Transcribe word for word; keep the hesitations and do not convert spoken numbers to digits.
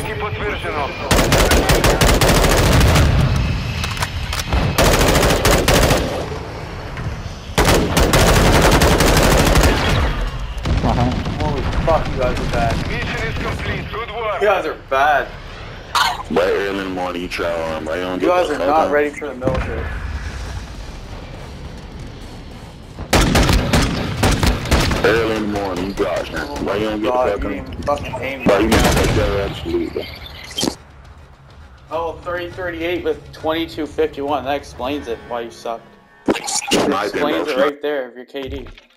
Успехи подтверждено. Holy fuck, you guys are bad. Mission is complete. Good work. You guys are bad. Right early in the morning, you try on, right on. You guys are not ready for the military. Early in the morning, you got now. Why you don't get God, the you fucking... even fucking aim. Why you not take that absolutely? Oh, thirty thirty-eight with twenty-two fifty-one. That explains it, why you suck. It My explains it emotion. right there of your K D.